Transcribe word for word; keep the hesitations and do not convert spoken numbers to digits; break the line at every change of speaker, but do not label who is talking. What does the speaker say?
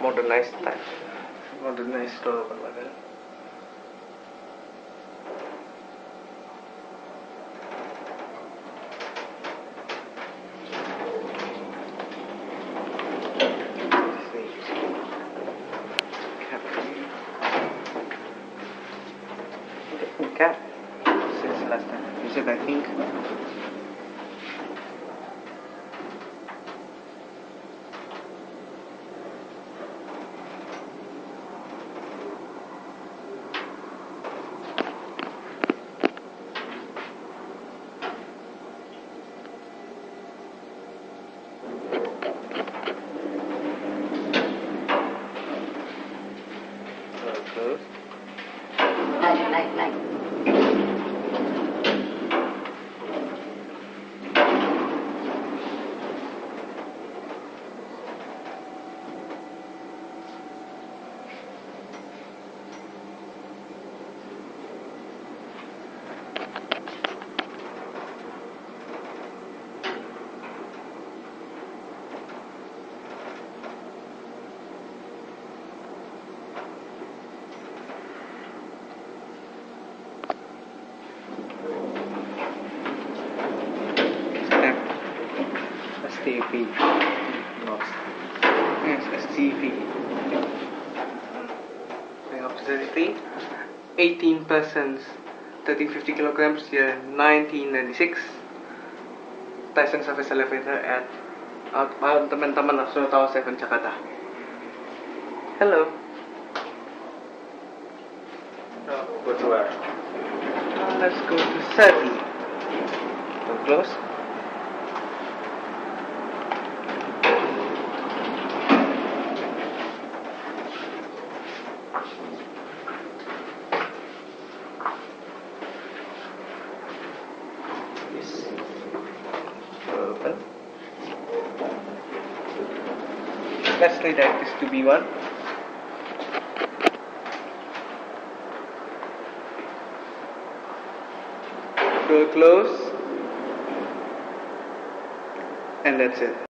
modernized style.
Modernized door open lagaya.
Cap.
Since last time you said, I think. Close.
Night, night, night.
S T P. Lost. Yes, S T P.
Ring of facility. eighteen persons, thirteen fifty kilograms, year nineteen ninety-six. Tyson Surface Elevator at apartemen Taman Nasional Tower seven, Jakarta. Hello.
No, go to where?
Uh, let's go to thirty. Don't close.
Yes.
Open. Let's redirect this to B one. Door close. And that's it.